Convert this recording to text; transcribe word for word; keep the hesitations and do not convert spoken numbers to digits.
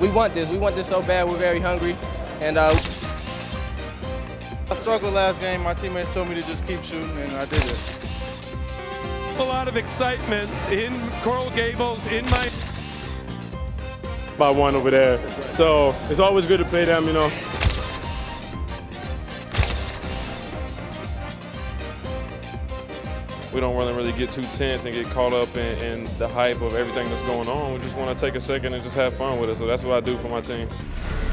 we want this. We want this so bad. We're very hungry. And uh, I struggled last game. My teammates told me to just keep shooting, and I did it. A lot of excitement in Coral Gables, in my... By one over there. So it's always good to play them, you know. We don't want to really get too tense and get caught up in, in the hype of everything that's going on. We just want to take a second and just have fun with it. So that's what I do for my team.